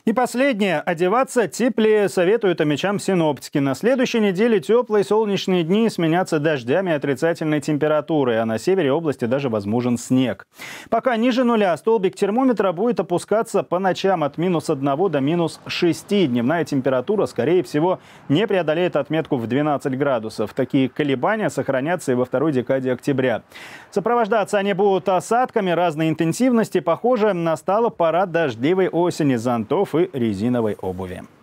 И последнее. Одеваться теплее советуют омичам синоптики. На следующей неделе теплые солнечные дни сменятся дождями и отрицательной температурой, а на севере области даже возможен снег. Пока ниже нуля столбик термометра будет опускаться по ночам от -1 до -6. Дневная температура, скорее всего, не преодолеет отметку в 12 градусов. Такие колебания сохранятся и во второй декаде октября. Сопровождаться они будут осадками разной интенсивности. Похоже, настала пора дождливой осени, зонтов и резиновой обуви.